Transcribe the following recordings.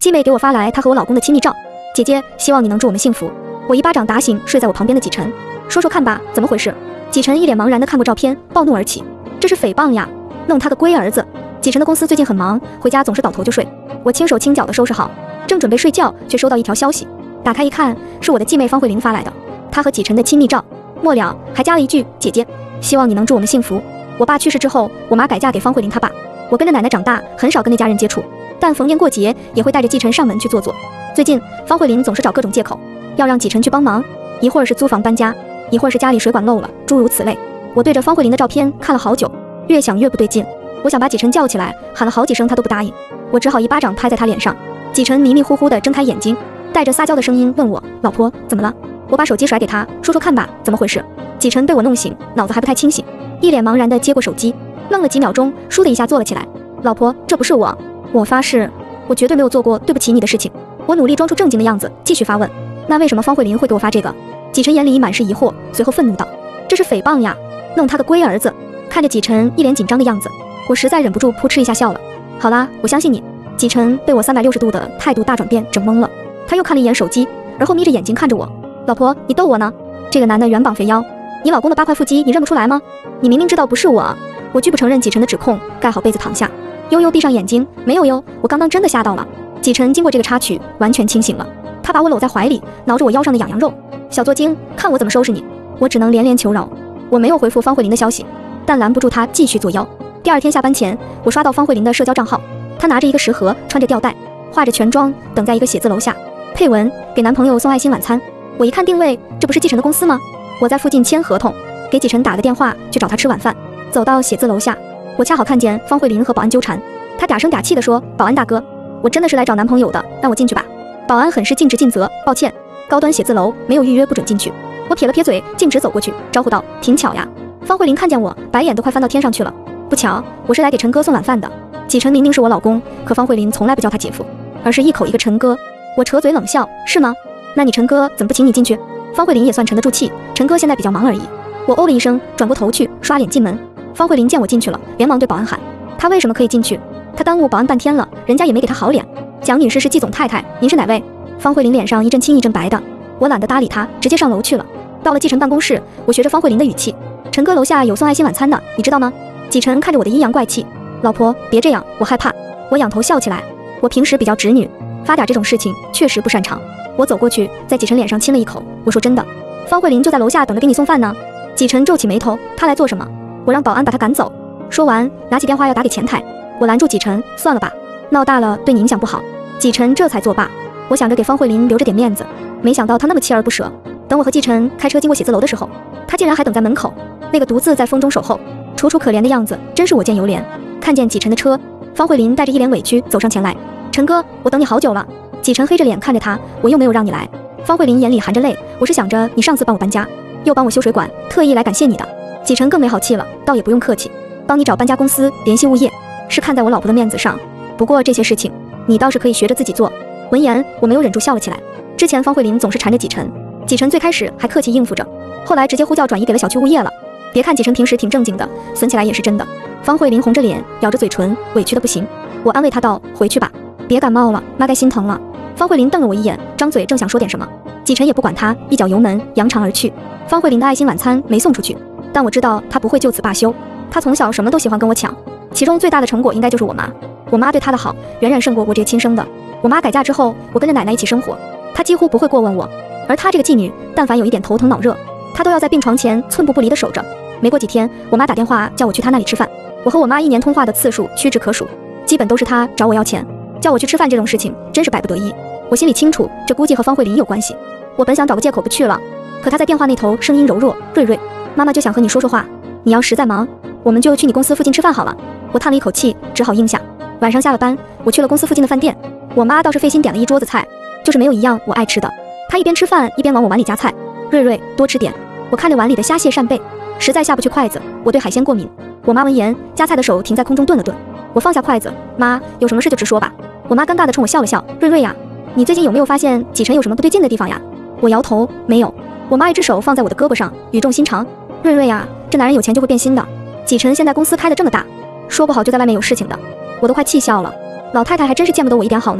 继妹给我发来她和我老公的亲密照，姐姐，希望你能祝我们幸福。我一巴掌打醒睡在我旁边的纪晨，说说看吧，怎么回事？纪晨一脸茫然地看过照片，暴怒而起，这是诽谤呀，弄他个龟儿子！纪晨的公司最近很忙，回家总是倒头就睡。我轻手轻脚地收拾好，正准备睡觉，却收到一条消息，打开一看，是我的继妹方慧玲发来的，她和纪晨的亲密照，末了还加了一句姐姐，希望你能祝我们幸福。我爸去世之后，我妈改嫁给方慧玲她爸，我跟着奶奶长大，很少跟那家人接触，但逢年过节也会带着纪晨上门去坐坐。最近方慧玲总是找各种借口要让纪晨去帮忙，一会儿是租房搬家，一会儿是家里水管漏了，诸如此类。我对着方慧玲的照片看了好久，越想越不对劲。我想把纪晨叫起来，喊了好几声他都不答应，我只好一巴掌拍在他脸上。纪晨迷迷糊糊地睁开眼睛，带着撒娇的声音问我，老婆怎么了？我把手机甩给他，说说看吧，怎么回事？纪晨被我弄醒，脑子还不太清醒，一脸茫然地接过手机，愣了几秒钟，倏的一下坐了起来。老婆，这不是我，我发誓，我绝对没有做过对不起你的事情。我努力装出正经的样子，继续发问，那为什么方慧玲会给我发这个？纪晨眼里满是疑惑，随后愤怒道，这是诽谤呀，弄他个龟儿子！看着纪晨一脸紧张的样子，我实在忍不住扑哧一下笑了。好啦，我相信你。纪晨被我360度的态度大转变整懵了，他又看了一眼手机，而后眯着眼睛看着我，老婆，你逗我呢？这个男的圆膀肥腰，你老公的8块腹肌你认不出来吗？你明明知道不是我。我拒不承认纪晨的指控，盖好被子躺下，悠悠闭上眼睛，没有哟，我刚刚真的吓到了。纪晨经过这个插曲完全清醒了，他把我搂在怀里，挠着我腰上的痒痒肉，小作精，看我怎么收拾你！我只能连连求饶。我没有回复方慧玲的消息，但拦不住她继续作妖。第二天下班前，我刷到方慧玲的社交账号，她拿着一个食盒，穿着吊带，化着全妆，等在一个写字楼下，配文给男朋友送爱心晚餐。我一看定位，这不是纪晨的公司吗？我在附近签合同，给纪晨打个电话去找他吃晚饭。走到写字楼下，我恰好看见方慧玲和保安纠缠，她嗲声嗲气地说，保安大哥，我真的是来找男朋友的，让我进去吧。保安很是尽职尽责，抱歉，高端写字楼没有预约不准进去。我撇了撇嘴，径直走过去，招呼道，挺巧呀。方慧玲看见我，白眼都快翻到天上去了。不巧，我是来给陈哥送晚饭的。纪晨明明是我老公，可方慧玲从来不叫他姐夫，而是一口一个陈哥。我扯嘴冷笑，是吗？那你陈哥怎么不请你进去？方慧玲也算沉得住气，陈哥现在比较忙而已。我哦了一声，转过头去，刷脸进门。方慧玲见我进去了，连忙对保安喊，他为什么可以进去？他耽误保安半天了，人家也没给他好脸。蒋女士是季总太太，您是哪位？方慧玲脸上一阵青一阵白的，我懒得搭理她，直接上楼去了。到了纪晨办公室，我学着方慧玲的语气，陈哥楼下有送爱心晚餐的，你知道吗？纪晨看着我的阴阳怪气，老婆别这样，我害怕。我仰头笑起来，我平时比较直女，发嗲这种事情确实不擅长。我走过去，在纪晨脸上亲了一口，我说真的，方慧玲就在楼下等着给你送饭呢。纪晨皱起眉头，他来做什么？我让保安把他赶走。说完，拿起电话要打给前台，我拦住纪晨，算了吧，闹大了对你影响不好。纪晨这才作罢。我想着给方慧玲留着点面子，没想到他那么锲而不舍。等我和纪晨开车经过写字楼的时候，他竟然还等在门口，那个独自在风中守候，楚楚可怜的样子，真是我见犹怜。看见纪晨的车，方慧玲带着一脸委屈走上前来，陈哥，我等你好久了。纪晨黑着脸看着他，我又没有让你来。方慧玲眼里含着泪，我是想着你上次帮我搬家，又帮我修水管，特意来感谢你的。纪晨更没好气了，倒也不用客气，帮你找搬家公司联系物业，是看在我老婆的面子上。不过这些事情你倒是可以学着自己做。闻言，我没有忍住笑了起来。之前方慧玲总是缠着纪晨，纪晨最开始还客气应付着，后来直接呼叫转移给了小区物业了。别看纪晨平时挺正经的，损起来也是真的。方慧玲红着脸，咬着嘴唇，委屈的不行。我安慰她道，回去吧，别感冒了，妈该心疼了。方慧玲瞪了我一眼，张嘴正想说点什么，纪晨也不管她，一脚油门扬长而去。方慧玲的爱心晚餐没送出去，但我知道她不会就此罢休。她从小什么都喜欢跟我抢，其中最大的成果应该就是我妈。我妈对她的好远远胜过我这个亲生的。我妈改嫁之后，我跟着奶奶一起生活，她几乎不会过问我。而她这个妓女，但凡有一点头疼脑热，她都要在病床前寸步不离的守着。没过几天，我妈打电话叫我去她那里吃饭，我和我妈一年通话的次数屈指可数，基本都是她找我要钱，叫我去吃饭这种事情真是百不得已。我心里清楚，这估计和方慧玲有关系。我本想找个借口不去了，可她在电话那头声音柔弱，瑞瑞，妈妈就想和你说说话，你要实在忙，我们就去你公司附近吃饭好了。我叹了一口气，只好应下。晚上下了班，我去了公司附近的饭店，我妈倒是费心点了一桌子菜，就是没有一样我爱吃的。她一边吃饭一边往我碗里夹菜，瑞瑞多吃点。我看着碗里的虾蟹扇贝，实在下不去筷子，我对海鲜过敏。我妈闻言，夹菜的手停在空中顿了顿。我放下筷子，妈，有什么事就直说吧。我妈尴尬地冲我笑了笑，瑞瑞呀，你最近有没有发现纪晨有什么不对劲的地方呀？我摇头，没有。我妈一只手放在我的胳膊上，语重心长，瑞瑞呀，这男人有钱就会变心的。纪晨现在公司开得这么大，说不好就在外面有事情的。我都快气笑了，老太太还真是见不得我一点好呢。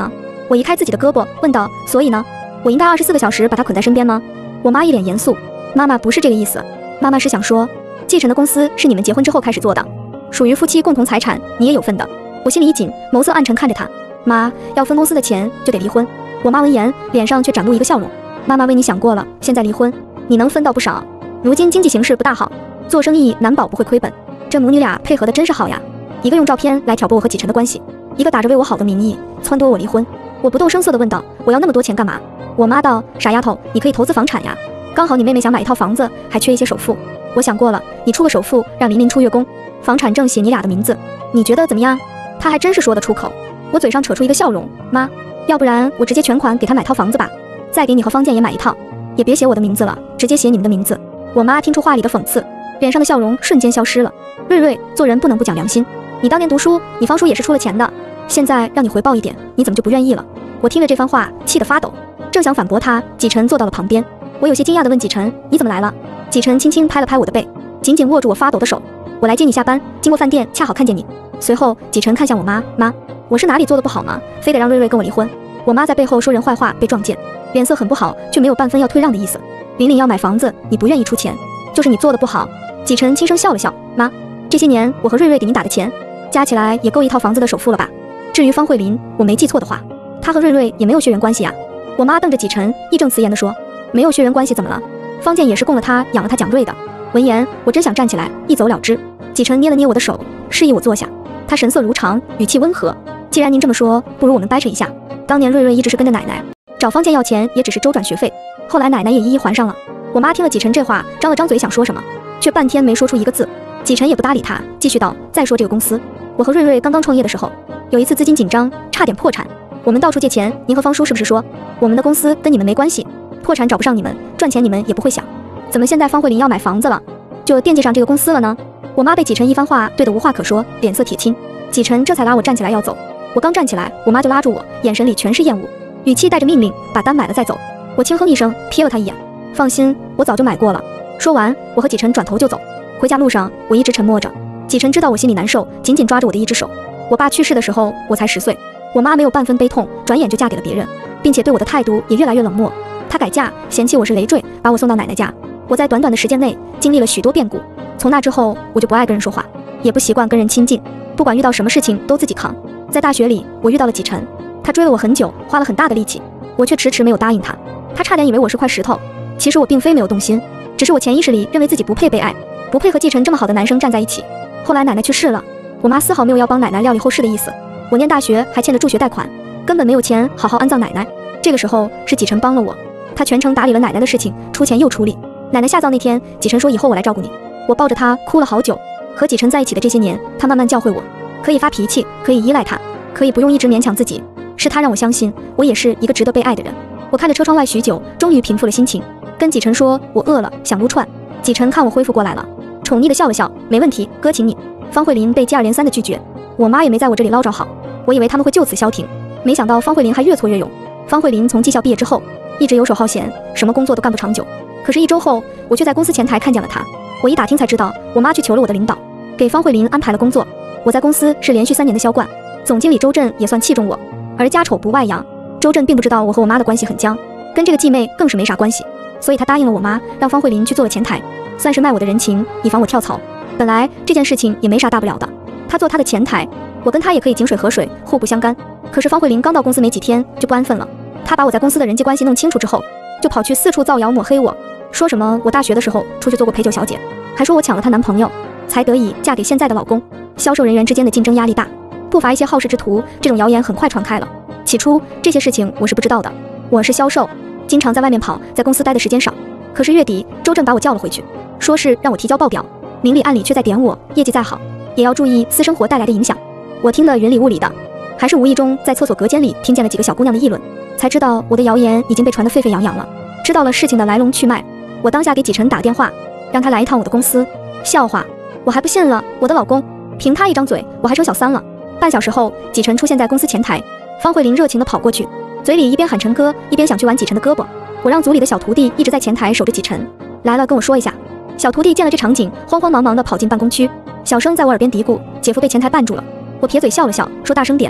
我移开自己的胳膊，问道：所以呢？我应该24个小时把他捆在身边吗？我妈一脸严肃：妈妈不是这个意思，妈妈是想说，继承的公司是你们结婚之后开始做的，属于夫妻共同财产，你也有份的。我心里一紧，眸色暗沉看着她。妈，要分公司的钱就得离婚。我妈闻言，脸上却展露一个笑容。妈妈为你想过了，现在离婚，你能分到不少。如今经济形势不大好，做生意难保不会亏本。这母女俩配合的真是好呀，一个用照片来挑拨我和启辰的关系，一个打着为我好的名义撺掇我离婚。我不动声色地问道：我要那么多钱干嘛？我妈道：傻丫头，你可以投资房产呀，刚好你妹妹想买一套房子，还缺一些首付。我想过了，你出个首付，让琳琳出月供，房产证写你俩的名字，你觉得怎么样？她还真是说得出口。我嘴上扯出一个笑容，妈，要不然我直接全款给她买套房子吧，再给你和方健也买一套，也别写我的名字了，直接写你们的名字。我妈听出话里的讽刺，脸上的笑容瞬间消失了。瑞瑞，做人不能不讲良心，你当年读书，你方叔也是出了钱的，现在让你回报一点，你怎么就不愿意了？我听了这番话，气得发抖，正想反驳他，启辰坐到了旁边。我有些惊讶地问启辰：你怎么来了？启辰轻轻拍了拍我的背，紧紧握住我发抖的手。我来接你下班，经过饭店恰好看见你。随后启辰看向我妈：妈，我是哪里做的不好吗？非得让瑞瑞跟我离婚？我妈在背后说人坏话被撞见，脸色很不好，却没有半分要退让的意思。琳琳要买房子，你不愿意出钱，就是你做的不好。启辰轻声笑了笑：妈，这些年我和瑞瑞给您打的钱，加起来也够一套房子的首付了吧？至于方慧琳，我没记错的话，她和瑞瑞也没有血缘关系啊。我妈瞪着启辰，义正辞严地说：没有血缘关系怎么了？方健也是供了他养了他蒋瑞的。闻言，我真想站起来一走了之。启辰捏了捏我的手，示意我坐下。他神色如常，语气温和：既然您这么说，不如我们掰扯一下。当年瑞瑞一直是跟着奶奶，找方健要钱也只是周转学费，后来奶奶也一一还上了。我妈听了启辰这话，张了张嘴想说什么，却半天没说出一个字。启辰也不搭理他，继续道：再说这个公司，我和瑞瑞刚刚创业的时候，有一次资金紧张，差点破产，我们到处借钱，您和方叔是不是说我们的公司跟你们没关系，破产找不上你们，赚钱你们也不会想，怎么现在方慧琳要买房子了，就惦记上这个公司了呢？我妈被启辰一番话对得无话可说，脸色铁青。启辰这才拉我站起来要走，我刚站起来，我妈就拉住我，眼神里全是厌恶，语气带着命令：把单买了再走。我轻哼一声，瞥了她一眼：放心，我早就买过了。说完，我和启辰转头就走。回家路上，我一直沉默着。启辰知道我心里难受，紧紧抓着我的一只手。我爸去世的时候，我才10岁，我妈没有半分悲痛，转眼就嫁给了别人，并且对我的态度也越来越冷漠。她改嫁，嫌弃我是累赘，把我送到奶奶家。我在短短的时间内经历了许多变故，从那之后，我就不爱跟人说话，也不习惯跟人亲近，不管遇到什么事情都自己扛。在大学里，我遇到了启辰，他追了我很久，花了很大的力气，我却迟迟没有答应他。他差点以为我是块石头，其实我并非没有动心，只是我潜意识里认为自己不配被爱，不配和继承这么好的男生站在一起。后来奶奶去世了，我妈丝毫没有要帮奶奶料理后事的意思。我念大学还欠着助学贷款，根本没有钱好好安葬奶奶。这个时候是启辰帮了我，他全程打理了奶奶的事情，出钱又出力。奶奶下葬那天，启辰说以后我来照顾你。我抱着他哭了好久。和启辰在一起的这些年，他慢慢教会我，可以发脾气，可以依赖他，可以不用一直勉强自己。是他让我相信，我也是一个值得被爱的人。我看着车窗外许久，终于平复了心情，跟启辰说我饿了，想撸串。启辰看我恢复过来了，宠溺地笑了笑，没问题，哥请你。方慧琳被接二连三的拒绝，我妈也没在我这里捞着好，我以为他们会就此消停，没想到方慧琳还越挫越勇。方慧琳从技校毕业之后，一直游手好闲，什么工作都干不长久。可是1周后，我却在公司前台看见了她。我一打听才知道，我妈去求了我的领导，给方慧琳安排了工作。我在公司是连续3年的销冠，总经理周震也算器重我。而家丑不外扬，周震并不知道我和我妈的关系很僵，跟这个继妹更是没啥关系，所以他答应了我妈，让方慧琳去做了前台，算是卖我的人情，以防我跳槽。本来这件事情也没啥大不了的，他做他的前台，我跟他也可以井水河水，互不相干。可是方慧琳刚到公司没几天就不安分了，她把我在公司的人际关系弄清楚之后，就跑去四处造谣抹黑我，说什么我大学的时候出去做过陪酒小姐，还说我抢了她男朋友，才得以嫁给现在的老公。销售人员之间的竞争压力大，不乏一些好事之徒，这种谣言很快传开了。起初这些事情我是不知道的，我是销售，经常在外面跑，在公司待的时间少。可是月底周震把我叫了回去，说是让我提交报表，明里暗里却在点我，业绩再好也要注意私生活带来的影响。我听得云里雾里的，还是无意中在厕所隔间里听见了几个小姑娘的议论，才知道我的谣言已经被传得沸沸扬扬了。知道了事情的来龙去脉，我当下给纪晨打电话，让他来一趟我的公司。笑话，我还不信了，我的老公凭他一张嘴，我还生小三了。半小时后，纪晨出现在公司前台，方慧琳热情地跑过去，嘴里一边喊陈哥，一边想去挽纪晨的胳膊。我让组里的小徒弟一直在前台守着纪晨，来了跟我说一下。小徒弟见了这场景，慌慌忙忙地跑进办公区，小声在我耳边嘀咕：姐夫被前台绊住了。我撇嘴笑了笑，说大声点。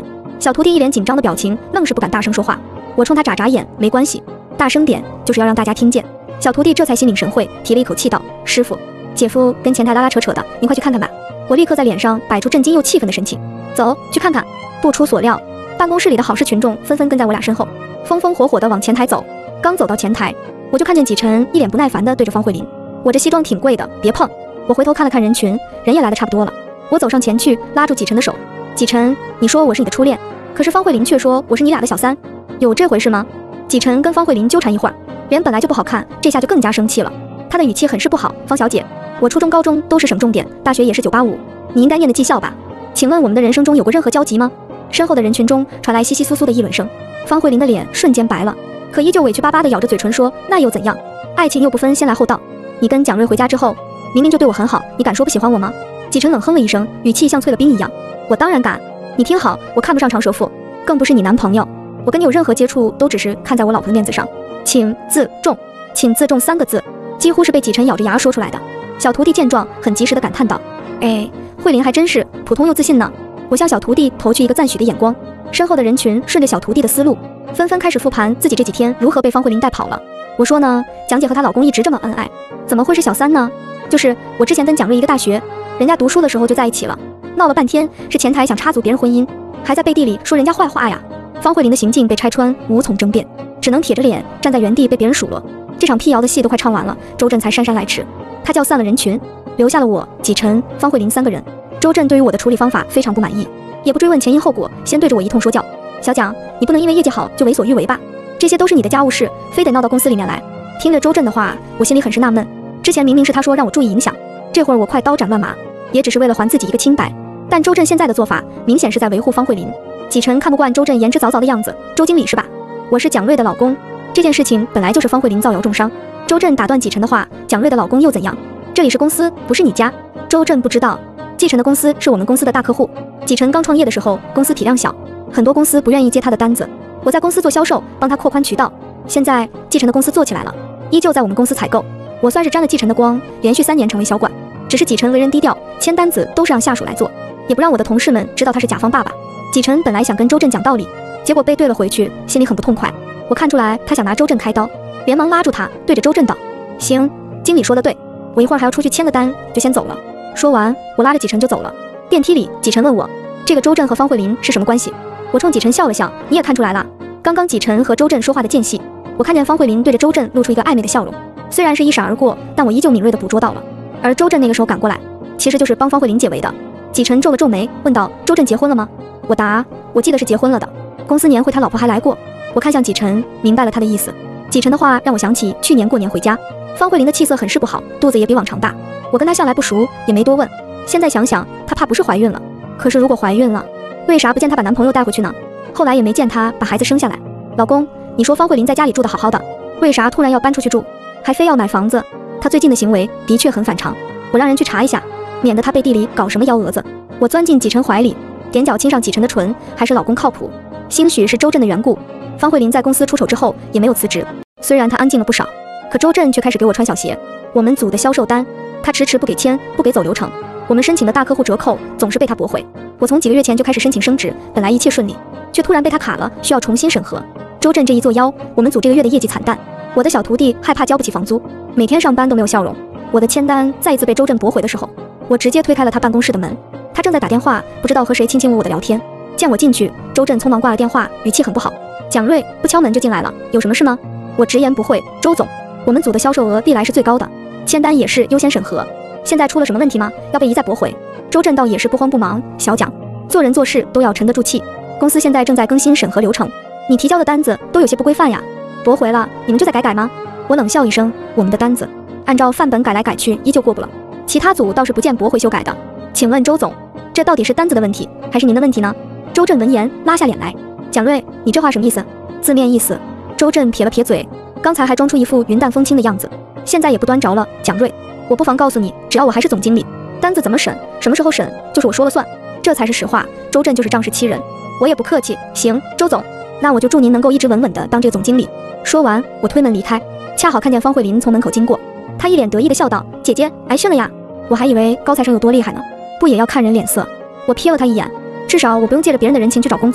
小徒弟一脸紧张的表情，愣是不敢大声说话。我冲他眨眨眼，没关系，大声点就是要让大家听见。小徒弟这才心领神会，提了一口气道：“师傅，姐夫跟前台拉拉扯扯的，您快去看看吧。”我立刻在脸上摆出震惊又气愤的神情。走，去看看。不出所料，办公室里的好事群众纷纷跟在我俩身后，风风火火地往前台走。刚走到前台，我就看见几晨一脸不耐烦地对着方慧琳：“我这西装挺贵的，别碰。”我回头看了看人群，人也来得差不多了。我走上前去，拉住几晨的手：“几晨，你说我是你的初恋，可是方慧琳却说我是你俩的小三，有这回事吗？”几晨跟方慧琳纠缠一会儿，脸本来就不好看，这下就更加生气了。他的语气很是不好：“方小姐，我初中高中都是省重点，大学也是985，你应该念的技校吧？请问我们的人生中有过任何交集吗？”身后的人群中传来窸窸窣窣的议论声。方慧琳的脸瞬间白了，可依旧委屈巴巴地咬着嘴唇说：“那又怎样？爱情又不分先来后到。你跟蒋瑞回家之后，明明就对我很好，你敢说不喜欢我吗？”几晨冷哼了一声，语气像淬了冰一样：“我当然敢。你听好，我看不上长舌妇，更不是你男朋友。我跟你有任何接触，都只是看在我老婆的面子上。请自重。”请自重3个字，几乎是被几晨咬着牙说出来的。小徒弟见状，很及时地感叹道：“哎，慧琳还真是普通又自信呢。”我向小徒弟投去一个赞许的眼光，身后的人群顺着小徒弟的思路，纷纷开始复盘自己这几天如何被方慧琳带跑了。我说呢，蒋姐和她老公一直这么恩爱，怎么会是小三呢？就是我之前跟蒋瑞一个大学，人家读书的时候就在一起了，闹了半天是前台想插足别人婚姻，还在背地里说人家坏话呀。方慧琳的行径被拆穿，无从争辩，只能铁着脸站在原地被别人数落。这场辟谣的戏都快唱完了，周震才姗姗来迟，他叫散了人群，留下了我、几晨、方慧琳3个人。周震对于我的处理方法非常不满意，也不追问前因后果，先对着我一通说教：“小蒋，你不能因为业绩好就为所欲为吧？这些都是你的家务事，非得闹到公司里面来。”听着周震的话，我心里很是纳闷，之前明明是他说让我注意影响，这会儿我快刀斩乱麻，也只是为了还自己一个清白。但周震现在的做法，明显是在维护方慧琳。几晨看不惯周震言之凿凿的样子：“周经理是吧？我是蒋瑞的老公，这件事情本来就是方慧琳造谣重伤。”周震打断几晨的话：“蒋瑞的老公又怎样？这里是公司，不是你家。”周震不知道，季晨的公司是我们公司的大客户。几晨刚创业的时候，公司体量小，很多公司不愿意接他的单子，我在公司做销售，帮他扩宽渠道。现在季晨的公司做起来了，依旧在我们公司采购，我算是沾了季晨的光，连续3年成为销冠。只是季晨为人低调，签单子都是让下属来做，也不让我的同事们知道他是甲方爸爸。季晨本来想跟周震讲道理，结果被对了回去，心里很不痛快。我看出来他想拿周震开刀，连忙拉住他，对着周震道：“行，经理说的对，我一会儿还要出去签个单，就先走了。”说完，我拉着几晨就走了。电梯里，几晨问我：“这个周震和方慧琳是什么关系？”我冲几晨笑了笑：“你也看出来了？刚刚几晨和周震说话的间隙，我看见方慧琳对着周震露出一个暧昧的笑容，虽然是一闪而过，但我依旧敏锐地捕捉到了。而周震那个时候赶过来，其实就是帮方慧琳解围的。”几晨皱了皱眉，问道：“周震结婚了吗？”我答：“我记得是结婚了的，公司年会他老婆还来过。”我看向几晨，明白了他的意思。几晨的话让我想起去年过年回家，方慧琳的气色很是不好，肚子也比往常大。我跟她向来不熟，也没多问。现在想想，她怕不是怀孕了。可是如果怀孕了，为啥不见她把男朋友带回去呢？后来也没见她把孩子生下来。老公，你说方慧琳在家里住得好好的，为啥突然要搬出去住，还非要买房子？她最近的行为的确很反常，我让人去查一下，免得她背地里搞什么幺蛾子。我钻进几晨怀里，踮脚亲上几晨的唇，还是老公靠谱。兴许是周震的缘故，方慧琳在公司出丑之后也没有辞职，虽然她安静了不少，可周震却开始给我穿小鞋。我们组的销售单，他迟迟不给签，不给走流程，我们申请的大客户折扣总是被他驳回。我从几个月前就开始申请升职，本来一切顺利，却突然被他卡了，需要重新审核。周震这一作妖，我们组这个月的业绩惨淡，我的小徒弟害怕交不起房租，每天上班都没有笑容。我的签单再一次被周震驳回的时候，我直接推开了他办公室的门，他正在打电话，不知道和谁卿卿我我的聊天。见我进去，周震匆忙挂了电话，语气很不好：“蒋瑞不敲门就进来了，有什么事吗？”我直言不讳：“周总，我们组的销售额历来是最高的，签单也是优先审核，现在出了什么问题吗？要被一再驳回？”周震倒也是不慌不忙：“小蒋，做人做事都要沉得住气，公司现在正在更新审核流程，你提交的单子都有些不规范呀，驳回了你们就再改吗？”我冷笑一声：“我们的单子按照范本改来改去依旧过不了，其他组倒是不见驳回修改的，请问周总，这到底是单子的问题还是您的问题呢？”周震闻言拉下脸来：“蒋瑞，你这话什么意思？”字面意思。周震撇了撇嘴，刚才还装出一副云淡风轻的样子，现在也不端着了。蒋瑞，我不妨告诉你，只要我还是总经理，单子怎么审，什么时候审，就是我说了算，这才是实话。周震就是仗势欺人，我也不客气。行，周总，那我就祝您能够一直稳稳的当这个总经理。说完，我推门离开，恰好看见方慧琳从门口经过，她一脸得意的笑道：“姐姐挨训了呀！我还以为高材生有多厉害呢，不也要看人脸色？”我瞥了她一眼，至少我不用借着别人的人情去找工作，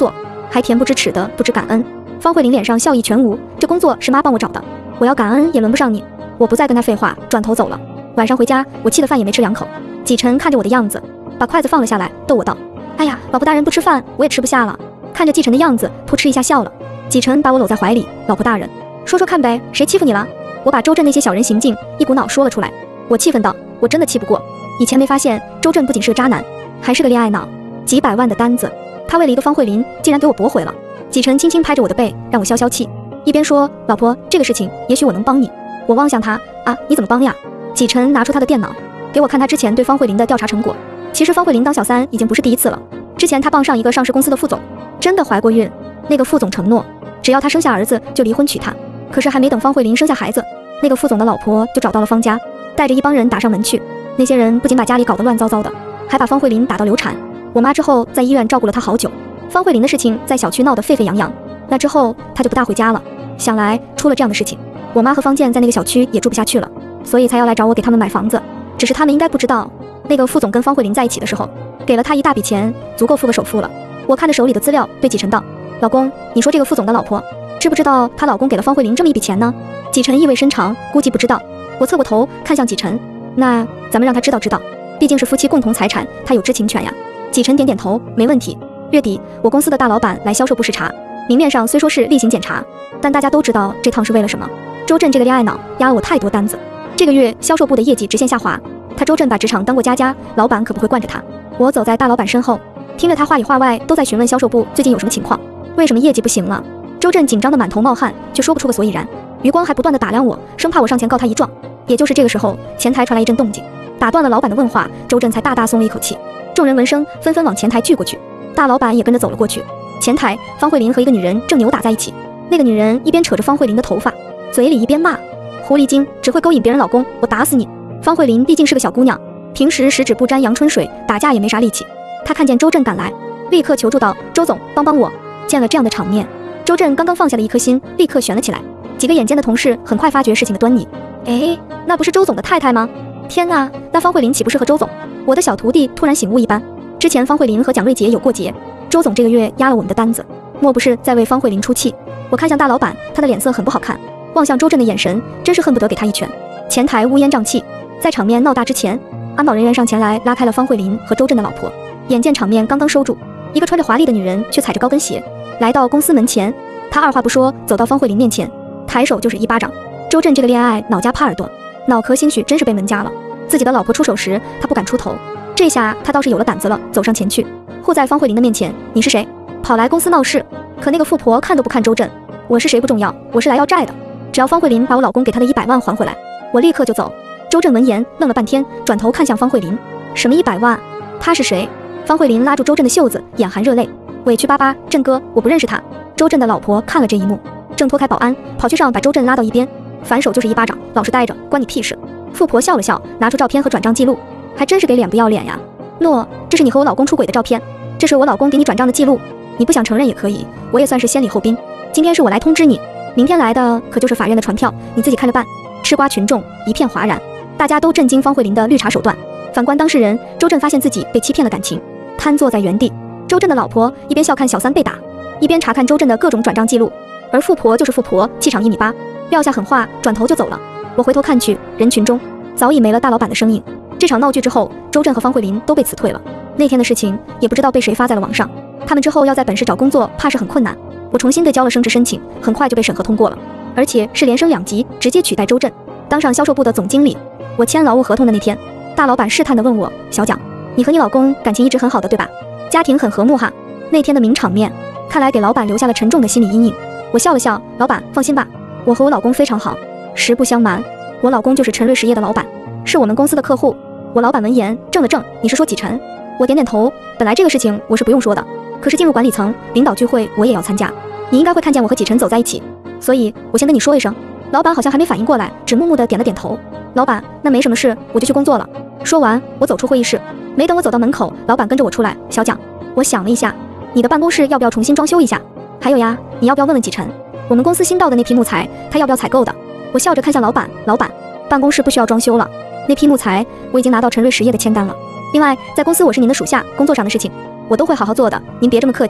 还恬不知耻的不知感恩。方慧琳脸上笑意全无，这工作是妈帮我找的，我要感恩也轮不上你。我不再跟他废话，转头走了。晚上回家，我气得饭也没吃2口。几晨看着我的样子，把筷子放了下来，逗我道：哎呀，老婆大人不吃饭，我也吃不下了。看着季晨的样子，扑哧一下笑了。几晨把我搂在怀里，老婆大人，说说看呗，谁欺负你了？我把周震那些小人行径一股脑说了出来。我气愤道，我真的气不过。以前没发现周震不仅是个渣男，还是个恋爱脑，几百万的单子，他为了一个方慧琳，竟然给我驳回了。几晨轻轻拍着我的背，让我消消气，一边说，老婆，这个事情也许我能帮你。我望向他，啊，你怎么帮呀？几晨拿出他的电脑，给我看他之前对方慧琳的调查成果。其实方慧琳当小三已经不是第一次了，之前他傍上一个上市公司的副总，真的怀过孕。那个副总承诺，只要他生下儿子就离婚娶她。可是还没等方慧琳生下孩子，那个副总的老婆就找到了方家，带着一帮人打上门去。那些人不仅把家里搞得乱糟糟的，还把方慧琳打到流产。我妈之后在医院照顾了她好久。方慧琳的事情在小区闹得沸沸扬扬，那之后她就不大回家了。想来出了这样的事情，我妈和方健在那个小区也住不下去了，所以才要来找我给他们买房子。只是他们应该不知道，那个副总跟方慧琳在一起的时候，给了他一大笔钱，足够付个首付了。我看着手里的资料，对季晨道，老公，你说这个副总的老婆知不知道她老公给了方慧琳这么一笔钱呢？季晨意味深长，估计不知道。我侧过头看向季晨，那咱们让他知道知道，毕竟是夫妻共同财产，他有知情权呀。季晨点点头，没问题。月底我公司的大老板来销售部视察，明面上虽说是例行检查，但大家都知道这趟是为了什么。周震这个恋爱脑压了我太多单子，这个月销售部的业绩直线下滑。他周震把职场当过家，老板可不会惯着他。我走在大老板身后，听着他话里话外都在询问销售部最近有什么情况，为什么业绩不行了。周震紧张的满头冒汗，却说不出个所以然，余光还不断的打量我，生怕我上前告他一状。也就是这个时候，前台传来一阵动静，打断了老板的问话，周震才大大松了一口气。众人闻声纷纷往前台聚过去，大老板也跟着走了过去。前台，方慧琳和一个女人正扭打在一起，那个女人一边扯着方慧琳的头发，嘴里一边骂，狐狸精，只会勾引别人老公，我打死你。方慧琳毕竟是个小姑娘，平时十指不沾阳春水，打架也没啥力气。她看见周震赶来，立刻求助道，周总，帮帮我。见了这样的场面，周震刚刚放下的一颗心立刻悬了起来。几个眼尖的同事很快发觉事情的端倪，哎，那不是周总的太太吗？天啊，那方慧琳岂不是和周总？我的小徒弟突然醒悟一般，之前方慧琳和蒋瑞杰有过节，周总这个月压了我们的单子，莫不是在为方慧琳出气？我看向大老板，他的脸色很不好看，望向周震的眼神真是恨不得给他一拳。前台乌烟瘴气，在场面闹大之前，安保人员上前来拉开了方慧琳和周震的老婆。眼见场面刚刚收住，一个穿着华丽的女人却踩着高跟鞋来到公司门前，她二话不说走到方慧琳面前，抬手就是一巴掌。周震这个恋爱脑加帕尔多，脑壳兴许真是被门夹了。自己的老婆出手时，他不敢出头，这下他倒是有了胆子了，走上前去，护在方慧琳的面前。你是谁？跑来公司闹事？可那个富婆看都不看周震，我是谁不重要，我是来要债的，只要方慧琳把我老公给她的100万还回来，我立刻就走。周震闻言愣了半天，转头看向方慧琳，什么100万？他是谁？方慧琳拉住周震的袖子，眼含热泪，委屈巴巴，震哥，我不认识他。周震的老婆看了这一幕，正脱开保安，跑去上把周震拉到一边，反手就是一巴掌，老实待着，关你屁事。富婆笑了笑，拿出照片和转账记录，还真是给脸不要脸呀。诺，这是你和我老公出轨的照片，这是我老公给你转账的记录，你不想承认也可以，我也算是先礼后兵。今天是我来通知你，明天来的可就是法院的传票，你自己看着办。吃瓜群众一片哗然，大家都震惊方慧琳的绿茶手段。反观当事人周震，发现自己被欺骗了感情，瘫坐在原地。周震的老婆一边笑看小三被打，一边查看周震的各种转账记录，而富婆就是富婆，气场1.8米，撂下狠话，转头就走了。我回头看去，人群中早已没了大老板的身影。这场闹剧之后，周震和方慧琳都被辞退了。那天的事情也不知道被谁发在了网上，他们之后要在本市找工作，怕是很困难。我重新对交了升职申请，很快就被审核通过了，而且是连升2级，直接取代周震，当上销售部的总经理。我签劳务合同的那天，大老板试探地问我，小蒋，你和你老公感情一直很好的对吧？家庭很和睦哈。那天的名场面，看来给老板留下了沉重的心理阴影。我笑了笑，老板放心吧，我和我老公非常好。实不相瞒，我老公就是陈瑞实业的老板，是我们公司的客户。我老板闻言怔了怔，你是说几晨？我点点头，本来这个事情我是不用说的，可是进入管理层领导聚会我也要参加，你应该会看见我和几晨走在一起，所以我先跟你说一声。老板好像还没反应过来，只默默地点了点头。老板，那没什么事，我就去工作了。说完我走出会议室，没等我走到门口，老板跟着我出来。小蒋，我想了一下，你的办公室要不要重新装修一下？还有呀，你要不要问问几晨，我们公司新到的那批木材他要不要采购的？我笑着看向老板，老板，办公室不需要装修了，那批木材我已经拿到陈瑞实业的签单了。另外在公司我是您的属下，工作上的事情我都会好好做的，您别这么客气。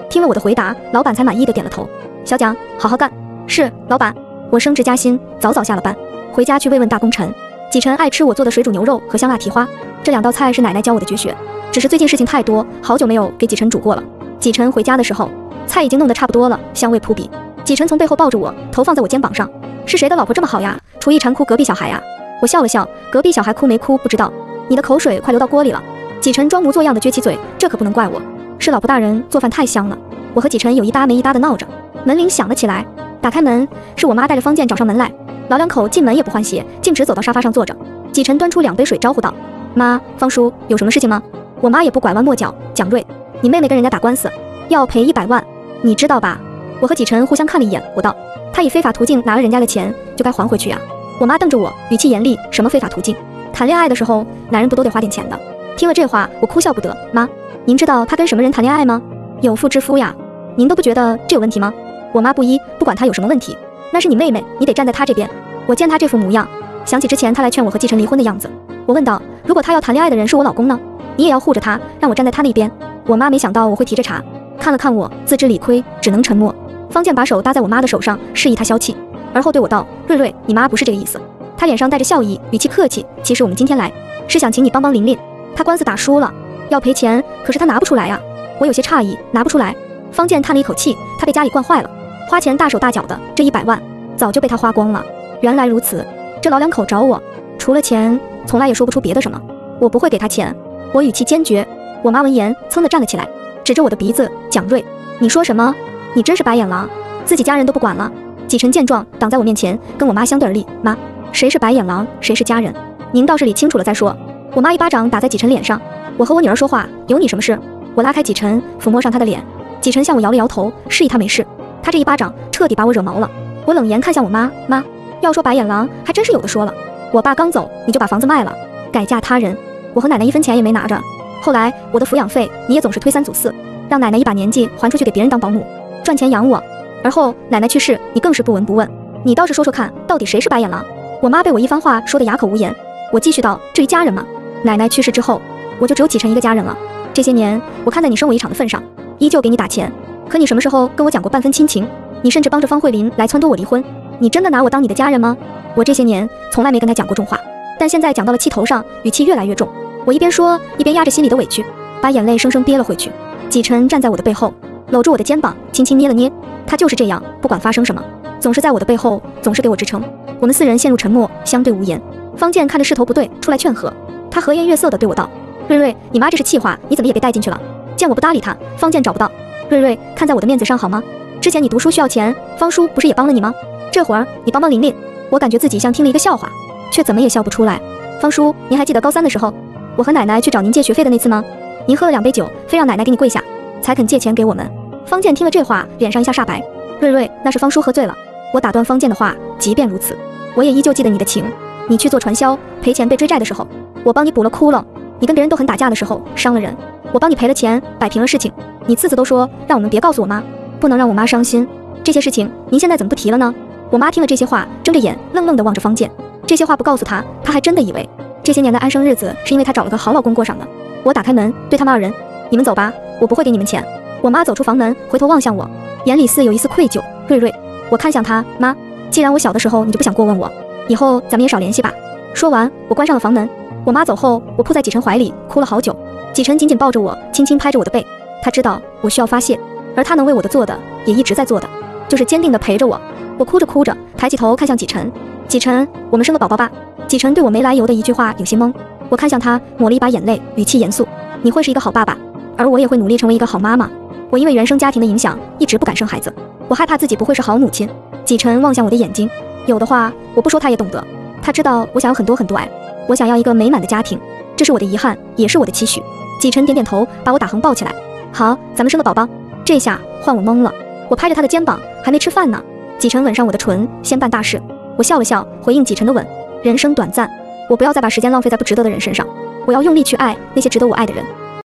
听了我的回答，老板才满意的点了头。小蒋，好好干。是，老板。我升职加薪，早早下了班，回家去慰问大功臣。几晨爱吃我做的水煮牛肉和香辣蹄花，这2道菜是奶奶教我的绝学。只是最近事情太多，好久没有给几晨煮过了。几晨回家的时候，菜已经弄得差不多了，香味扑鼻。几晨从背后抱着我，头放在我肩膀上。是谁的老婆这么好呀？厨艺馋哭隔壁小孩呀。我笑了笑，隔壁小孩哭没哭不知道，你的口水快流到锅里了。几晨装模作样的撅起嘴，这可不能怪我，是老婆大人做饭太香了。我和几晨有一搭没一搭的闹着，门铃响了起来。打开门，是我妈带着方健找上门来。老两口进门也不换鞋，径直走到沙发上坐着。几晨端出2杯水招呼道：妈，方叔，有什么事情吗？我妈也不拐弯抹角，蒋瑞，你妹妹跟人家打官司，要赔100万，你知道吧？我和几晨互相看了一眼，我道：她以非法途径拿了人家的钱，就该还回去呀。我妈瞪着我，语气严厉，什么非法途径？谈恋爱的时候，男人不都得花点钱的？听了这话，我哭笑不得。妈，您知道他跟什么人谈恋爱吗？有妇之夫呀，您都不觉得这有问题吗？我妈不依，不管他有什么问题，那是你妹妹，你得站在她这边。我见她这副模样，想起之前她来劝我和季晨离婚的样子，我问道：如果她要谈恋爱的人是我老公呢？你也要护着他，让我站在他那边？我妈没想到我会提这茬，看了看我，自知理亏，只能沉默。方健把手搭在我妈的手上，示意她消气，而后对我道：瑞瑞，你妈不是这个意思。她脸上带着笑意，语气客气，其实我们今天来是想请你帮帮琳琳，她官司打输了，要赔钱，可是她拿不出来呀。我有些诧异，拿不出来。方健叹了一口气，他被家里惯坏了，花钱大手大脚的，这100万早就被他花光了。原来如此，这老两口找我，除了钱，从来也说不出别的什么。我不会给他钱，我语气坚决。我妈闻言，噌地站了起来，指着我的鼻子：蒋瑞，你说什么？你真是白眼狼，自己家人都不管了。几晨见状，挡在我面前，跟我妈相对而立。妈，谁是白眼狼，谁是家人？您倒是理清楚了再说。我妈一巴掌打在几晨脸上。我和我女儿说话，有你什么事？我拉开几晨，抚摸上她的脸。几晨向我摇了摇头，示意她没事。她这一巴掌彻底把我惹毛了。我冷言看向我妈，妈，要说白眼狼，还真是有的说了。我爸刚走，你就把房子卖了，改嫁他人。我和奶奶1分钱也没拿着。后来我的抚养费，你也总是推3阻4，让奶奶一把年纪还出去给别人当保姆，赚钱养我。而后奶奶去世，你更是不闻不问。你倒是说说看，到底谁是白眼狼？我妈被我一番话说得哑口无言。我继续道：至于家人嘛，奶奶去世之后，我就只有几晨一个家人了。这些年，我看在你生我一场的份上，依旧给你打钱。可你什么时候跟我讲过半分亲情？你甚至帮着方慧琳来撺掇我离婚。你真的拿我当你的家人吗？我这些年从来没跟他讲过重话，但现在讲到了气头上，语气越来越重。我一边说，一边压着心里的委屈，把眼泪生生憋了回去。几晨站在我的背后，搂住我的肩膀，轻轻捏了捏。他就是这样，不管发生什么，总是在我的背后，总是给我支撑。我们4人陷入沉默，相对无言。方健看着势头不对，出来劝和。他和颜悦色地对我道：瑞瑞，你妈这是气话，你怎么也被带进去了？见我不搭理他，方健找不到。瑞瑞，看在我的面子上好吗？之前你读书需要钱，方叔不是也帮了你吗？这会儿你帮帮琳琳。我感觉自己像听了一个笑话，却怎么也笑不出来。方叔，您还记得高3的时候，我和奶奶去找您借学费的那次吗？您喝了2杯酒，非让奶奶给你跪下，才肯借钱给我们。方健听了这话，脸上一下煞白。瑞瑞，那是方叔喝醉了。我打断方健的话，即便如此，我也依旧记得你的情。你去做传销，赔钱被追债的时候，我帮你补了窟窿；你跟别人斗狠打架的时候，伤了人，我帮你赔了钱，摆平了事情。你次次都说让我们别告诉我妈，不能让我妈伤心。这些事情您现在怎么不提了呢？我妈听了这些话，睁着眼愣愣地望着方健。这些话不告诉她，她还真的以为这些年的安生日子是因为她找了个好老公过上的。我打开门，对他们2人：你们走吧，我不会给你们钱。我妈走出房门，回头望向我，眼里似有一丝愧疚。瑞瑞，我看向她，妈，既然我小的时候你就不想过问我，以后咱们也少联系吧。说完，我关上了房门。我妈走后，我扑在几晨怀里，哭了好久。几晨紧紧抱着我，轻轻拍着我的背。他知道我需要发泄，而他能为我的做的，也一直在做的，就是坚定地陪着我。我哭着哭着，抬起头看向几晨。几晨，我们生个宝宝吧。几晨对我没来由的一句话有些懵。我看向他，抹了一把眼泪，语气严肃：你会是一个好爸爸，而我也会努力成为一个好妈妈。我因为原生家庭的影响，一直不敢生孩子，我害怕自己不会是好母亲。几晨望向我的眼睛，有的话我不说他也懂得。他知道我想要很多很多爱，我想要一个美满的家庭，这是我的遗憾，也是我的期许。几晨点点头，把我打横抱起来。好，咱们生个宝宝。这下换我懵了，我拍着他的肩膀，还没吃饭呢。几晨吻上我的唇，先办大事。我笑了笑，回应几晨的吻。人生短暂，我不要再把时间浪费在不值得的人身上，我要用力去爱那些值得我爱的人。